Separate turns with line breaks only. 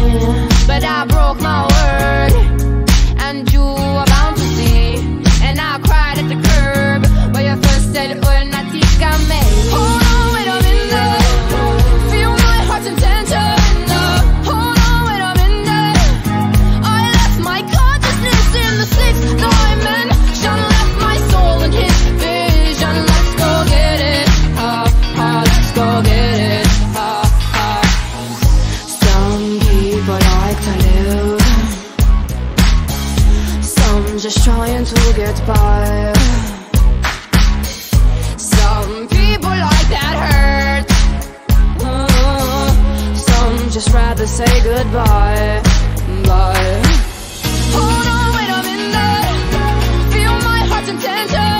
but I broke my word, and you were bound to see. And I cried at the curb where you first said, "Well, Natika me." Hold on, wait a minute. Feel my heart's intention. Hold on, wait a minute. I left my consciousness in the sixth dimension, left my soul in his vision. Let's go get it. Let's go get it. Some people like to live, some just trying to get by. Some people like that hurt, some just rather say goodbye. Bye. Hold on, wait a minute. Feel my heart's intention.